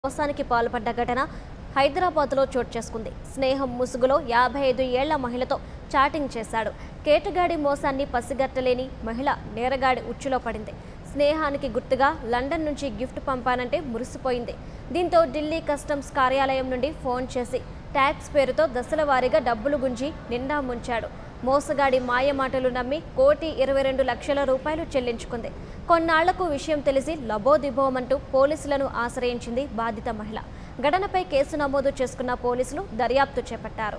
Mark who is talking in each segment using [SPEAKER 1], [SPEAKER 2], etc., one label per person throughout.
[SPEAKER 1] మోసానికి పాల్పడ్డ ఘటన హైదరాబాద్లో చోటు చేసుకుంది. స్నేహం ముసుగులో 55 ఏళ్ల మహిళతో చాటింగ్ చేశాడు. కేటగాడి మోసాన్ని పసిగట్టలేని మహిళ నేరగాడి ఉచ్చులో పడింది. స్నేహానికి గుర్తుగా లండన్ నుంచి గిఫ్ట్ పంపానంటే మురిసిపోయింది. దీంతో ఢిల్లీ కస్టమ్స్ కార్యాలయం నుండి ఫోన్ చేసి ట్యాక్స్ పేరుతో దశల వారీగా డబ్బులు గుంజి నిండా ముంచాడు. మోసగాడి మాయమాటలు నమ్మి ₹1,22,00,000 చెల్లించుకుంది. కొన్నాళ్లకు విషయం తెలిసి లబోదిబోమంటూ పోలీసులను ఆశ్రయించింది బాధిత మహిళ. ఘటనపై కేసు నమోదు చేసుకున్న పోలీసులు దర్యాప్తు చేపట్టారు.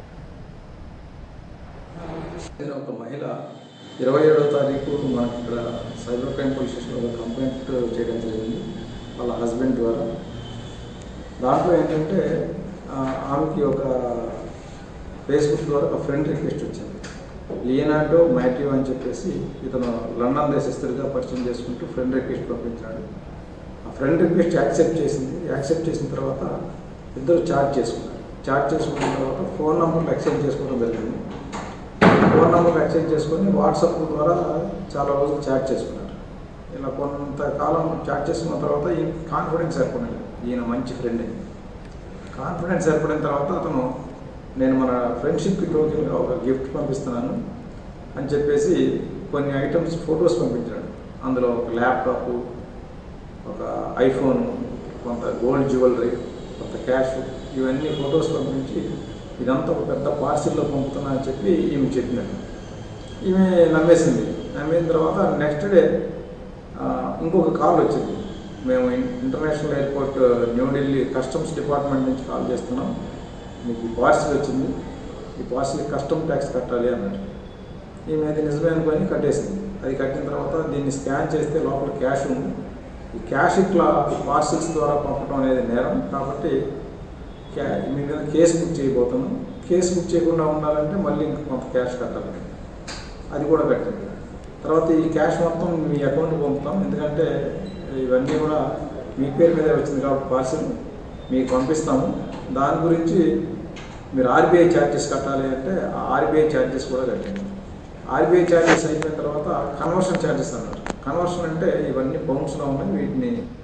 [SPEAKER 2] ఒక మహిళ 27వ తారీఖు మనకి ఇక్కడ సైబర్ క్రైమ్ పోలీస్ స్టేషన్లో కంప్లైంట్ చేయడం జరిగింది వాళ్ళ హస్బెండ్ ద్వారా. దాంట్లో ఏంటంటే ఆమెకి ఒక ఫేస్బుక్ ద్వారా ఒక ఫ్రెండ్ రిక్వెస్ట్ వచ్చింది. లియనార్డో మ్యాథ్యూ అని చెప్పేసి ఇతను లండన్ దేశస్తుడిగా పరిచయం చేసుకుంటూ ఫ్రెండ్ రిక్వెస్ట్ పంపించాడు. ఆ ఫ్రెండ్ రిక్వెస్ట్ యాక్సెప్ట్ చేసింది. యాక్సెప్ట్ చేసిన తర్వాత ఇద్దరు చాట్ చేసుకున్నారు. చాట్ చేసుకున్న తర్వాత ఫోన్ నెంబర్లు ఎక్స్చేంజ్ చేసుకోవడం జరిగింది. ఫోన్ నెంబర్లు ఎక్స్చేంజ్ చేసుకొని వాట్సాప్ ద్వారా చాలా రోజులు చాట్ చేసుకున్నారు. ఇలా కొంతకాలం చాట్ చేసుకున్న తర్వాత ఈ కాన్ఫిడెన్స్ ఏర్పడింది. ఈయన మంచి ఫ్రెండ్ అని కాన్ఫిడెన్స్ ఏర్పడిన తర్వాత అతను నేను మన ఫ్రెండ్షిప్కి టోకెన్గా ఒక గిఫ్ట్ పంపిస్తున్నాను అని చెప్పేసి కొన్ని ఐటమ్స్ ఫొటోస్ పంపించాడు. అందులో ఒక ల్యాప్టాప్, ఒక ఐఫోన్, కొంత గోల్డ్ జ్యువెలరీ, కొంత క్యాష్, ఇవన్నీ ఫొటోస్ పంపించి ఇదంతా ఒక పెద్ద పార్సిల్లో పంపుతున్నా అని చెప్పి ఈమె చెప్పినాడు. ఈమె నమ్మేసింది. నమ్మిన తర్వాత నెక్స్ట్ డే ఇంకొక కాల్ వచ్చింది. మేము international airport New Delhi customs department నుంచి కాల్ చేస్తున్నాం, మీకు ఈ పార్సిల్ వచ్చింది, ఈ పార్సిల్ కస్టమ్ ట్యాక్స్ కట్టాలి అన్నాడు. ఈమె అది నిజమే అనుకొని కట్టేసింది. అది కట్టిన తర్వాత దీన్ని స్కాన్ చేస్తే లోపల క్యాష్ ఉంది. ఈ క్యాష్ ఇట్లా పార్సిల్స్ ద్వారా పంపడం అనేది నేరం కాబట్టి మీ మీద కేసు బుక్ చేయబోతున్నాం. కేసు బుక్ చేయకుండా ఉండాలంటే మళ్ళీ ఇంక కొంత క్యాష్ కట్టాలి. అది కూడా కట్టింది. తర్వాత ఈ క్యాష్ మొత్తం మీ అకౌంట్కి పంపుతాం, ఎందుకంటే ఇవన్నీ కూడా మీ పేరు మీదే వచ్చింది కాబట్టి పార్సిల్ మీకు పంపిస్తాము. దాని గురించి మీరు ఆర్బీఐ ఛార్జెస్ కట్టాలి అంటే ఆ ఆర్బీఐ ఛార్జెస్ కూడా కట్టింది. ఆర్బీఐ ఛార్జెస్ అయిపోయిన తర్వాత కన్వర్షన్ ఛార్జెస్ అన్నారు. కన్వర్షన్ అంటే ఇవన్నీ పౌండ్స్లో ఉన్నాయి, వీటిని